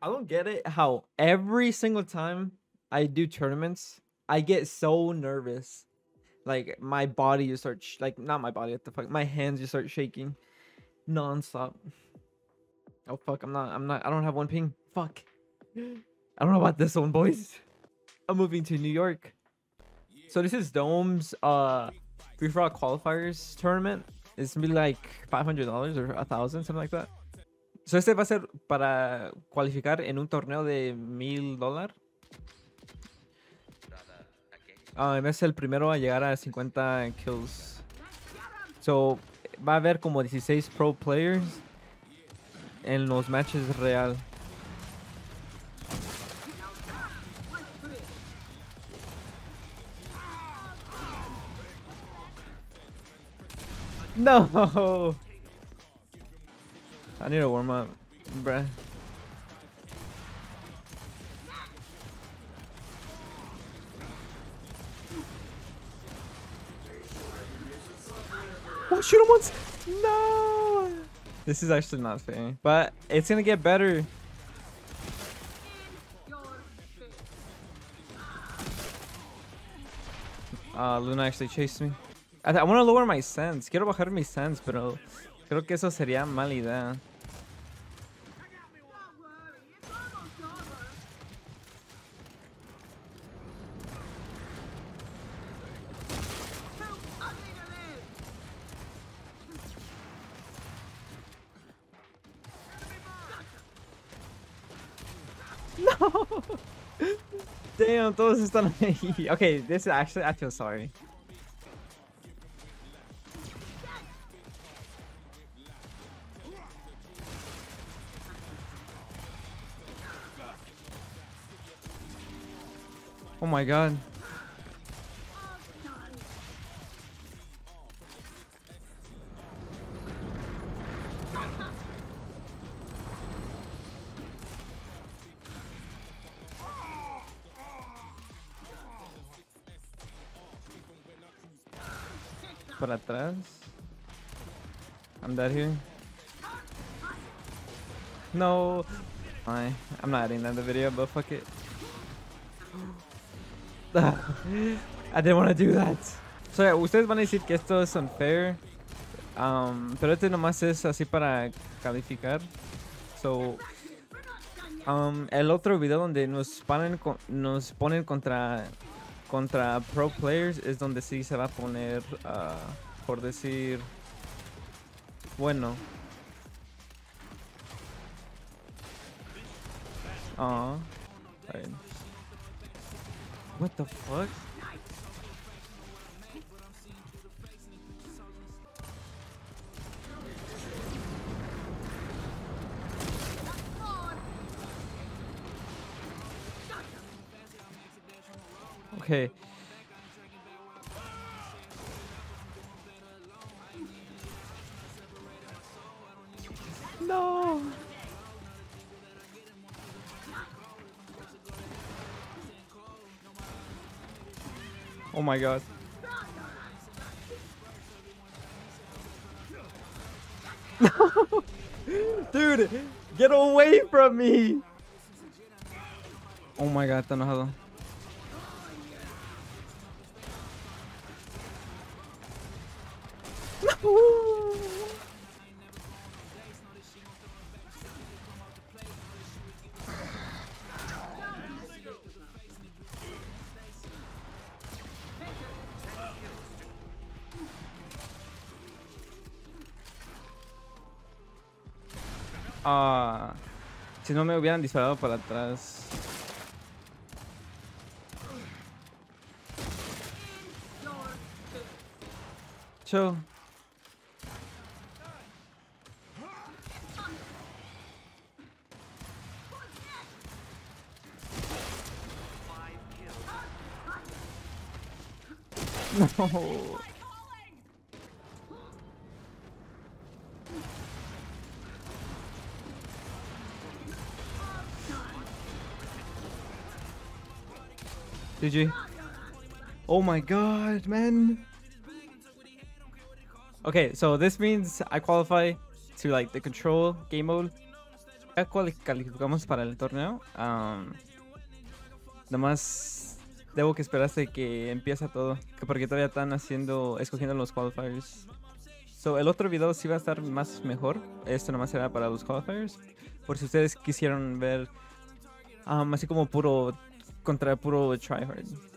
I don't get it how every single time I do tournaments, I get so nervous. Like my body just starts like not my body, what the fuck? My hands just start shaking non-stop. Oh fuck, I don't have one ping. Fuck. I don't know about this one, boys. I'm moving to New York. So this is Dome's free for all qualifiers tournament. It's gonna be like $500 or 1,000, something like that. So este va a ser para cualificar en un torneo de $1,000. Es el primero a llegar a 50 kills. So va a haber como 16 pro players en los matches real. No! I need to warm up, bruh. Oh, shoot him once! No! This is actually not fair, but it's gonna get better. Luna actually chased me. I want to lower my sense. Quiero bajar mi sense, pero creo que eso sería mala idea. No! Damn, todos están ahí. Okay, this is actually, I feel sorry. Oh my god. Por atrás. I'm dead here. No. I'm not adding that in the video, but fuck it. I didn't want to do that. So, yeah, ustedes van a decir que esto es unfair. Pero este nomás es así para calificar. So, el otro video donde nos ponen contra pro players es donde sí se va a poner, por decir, bueno. Right. What the fuck? Okay. No. Oh my god. No. Dude, get away from me. Oh my god, está enojado. Si no me hubieran disparado para atrás. Chill. No. GG. Oh my god, man. Okay, so this means I qualify to like the control game mode. Ya calificamos para el torneo. Nomás debo que esperar hasta que empieza todo. Porque todavía están escogiendo los qualifiers. So, el otro video sí va a estar más mejor. Esto nomás será para los qualifiers. Por si ustedes quisieron ver así como puro contra puro tryhard.